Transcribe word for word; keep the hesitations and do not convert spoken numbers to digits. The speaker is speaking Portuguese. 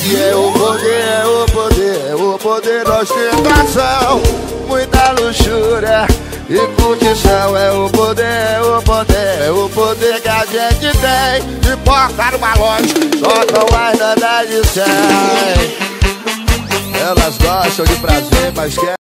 E é o poder, é o poder, é o poder da ostentação. Muita luxúria e curtição. É o poder, é o poder, é o poder que a gente tem. De porta no balões, só não mais nada de cem. Elas gostam de prazer, mas querem